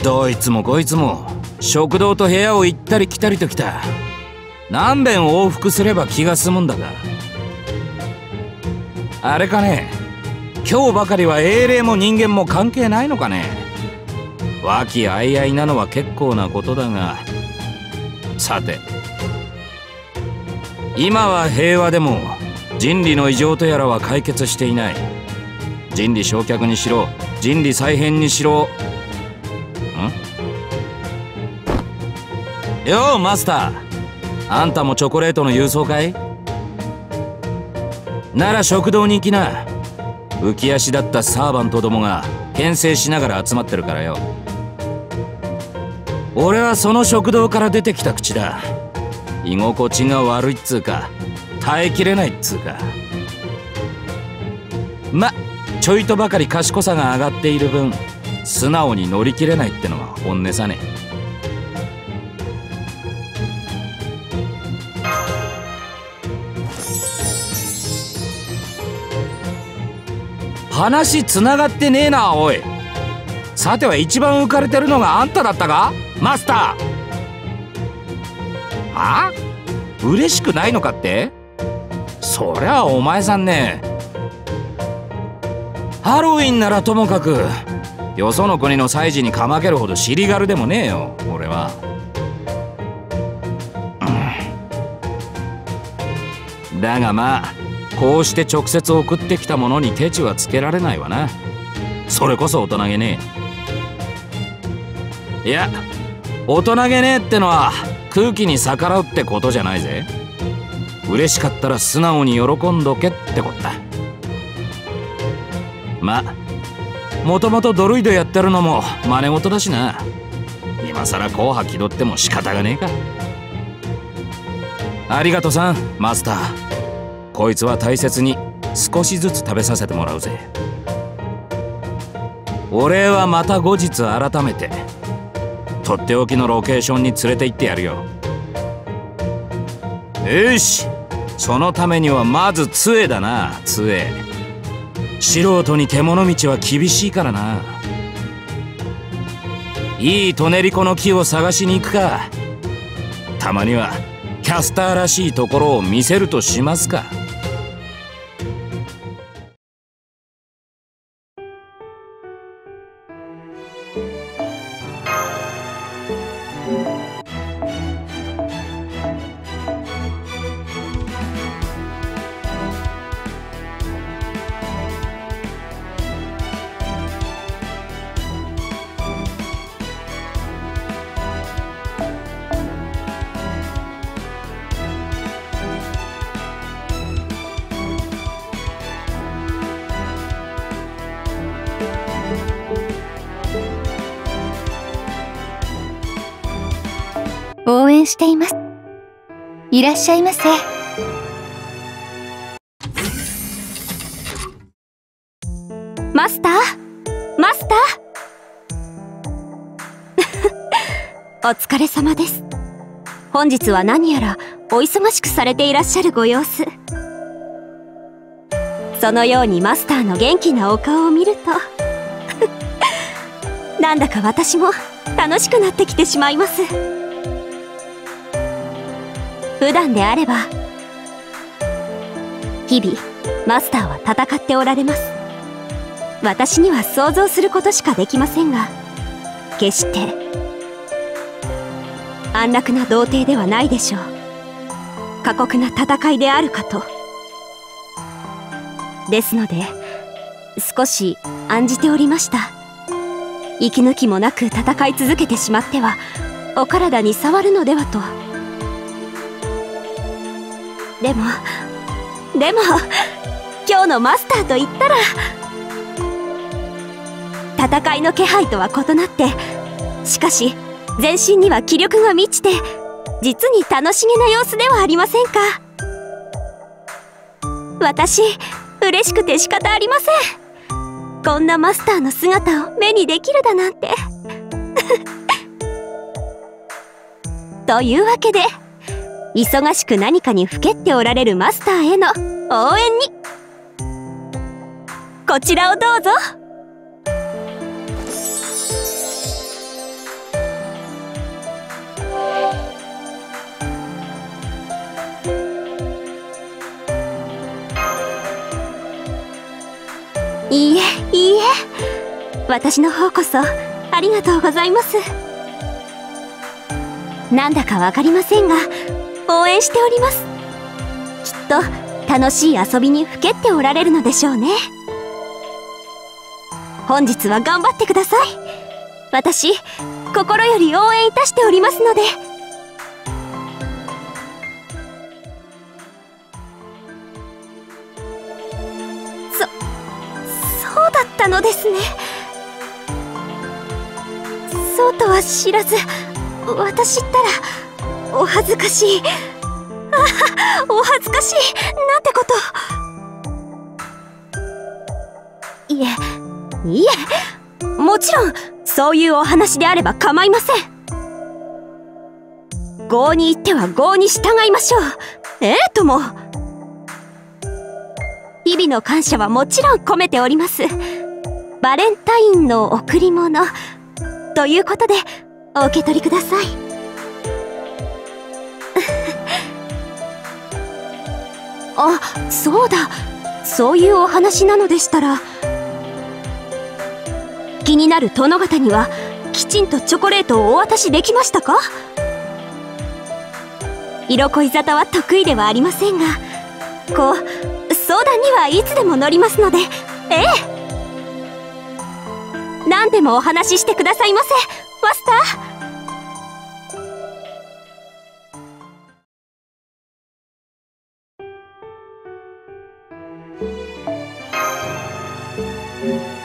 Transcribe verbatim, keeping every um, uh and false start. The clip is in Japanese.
どいつもこいつも食堂と部屋を行ったり来たりと来た。何遍往復すれば気が済むんだが。あれかね、今日ばかりは英霊も人間も関係ないのかね。和気あいあいなのは結構なことだが、さて今は平和でも人理の異常とやらは解決していない。人理焼却にしろ人理再編にしろ。んようマスター、あんたもチョコレートの郵送かい？なら食堂に行きな。浮き足だったサーバントどもが牽制しながら集まってるからよ。俺はその食堂から出てきた口だ。居心地が悪いっつうか耐えきれないっつうか。ま、ちょいとばかり賢さが上がっている分素直に乗り切れないってのは本音さね。話つながってねえなおい。さては一番浮かれてるのがあんただったかマスター。あ？嬉しくないのかって？そりゃお前さんね。ハロウィンならともかくよその国の祭事にかまけるほど尻軽でもねえよ俺は。うん、だがまあこうして直接送ってきたものにケチはつけられないわな。それこそ大人げねえ。いや大人げねえってのは空気に逆らうってことじゃないぜ。嬉しかったら素直に喜んどけってこった。まもともとドルイドやってるのも真似事だしな。今さら硬派気取っても仕方がねえか。ありがとさんマスター。こいつは大切に少しずつ食べさせてもらうぜ。お礼はまた後日改めてとっておきのロケーションに連れて行ってやるよ。よし、そのためにはまず杖だな。杖。素人に獣道は厳しいからな。いいトネリコの木を探しに行くか。たまにはキャスターらしいところを見せるとしますか。 応援しています。いらっしゃいませ。マスターマスターお疲れ様です。本日は何やらお忙しくされていらっしゃるご様子。そのようにマスターの元気なお顔を見るとなんだか私も楽しくなってきてしまいます。普段であれば日々マスターは戦っておられます。私には想像することしかできませんが、決して安楽な童貞ではないでしょう。過酷な戦いであるかと。ですので少し案じておりました。息抜きもなく戦い続けてしまってはお体に障るのではと。でもでも今日のマスターと言ったら戦いの気配とは異なって、しかし全身には気力が満ちて実に楽しげな様子ではありませんか。私嬉しくて仕方ありません。こんなマスターの姿を目にできるだなんてというわけで忙しく何かにふけっておられるマスターへの応援にこちらをどうぞ。 いいえいいえ、私の方こそありがとうございます。なんだかわかりませんが応援しております。きっと楽しい遊びにふけっておられるのでしょうね。本日は頑張ってください。私心より応援いたしておりますので。そそうだったのですね。そうとは知らず、私ったらお恥ずかしい。ああ、お恥ずかしい。なんてこと。いえいえ、もちろんそういうお話であれば構いません。郷に行っては郷に従いましょう。ええとも。日々の感謝はもちろん込めております。バレンタインの贈り物ということでお受け取りください。あ、そうだ、そういうお話なのでしたら、気になる殿方にはきちんとチョコレートをお渡しできましたか？色恋沙汰は得意ではありませんが、こう相談にはいつでも乗りますので。ええ、何でもお話ししてくださいませ、マスター。